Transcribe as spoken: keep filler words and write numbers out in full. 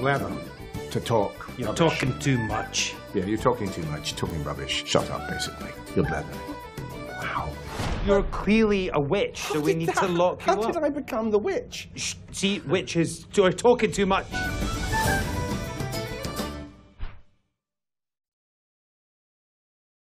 clever to talk. You're rubbish. talking too much. Yeah, you're talking too much. You're talking rubbish. Shut up, basically. You're blathering. Wow. You're clearly a witch, so How we did need that- to lock you How up. did I become the witch? Shh, see, witches are talking too much.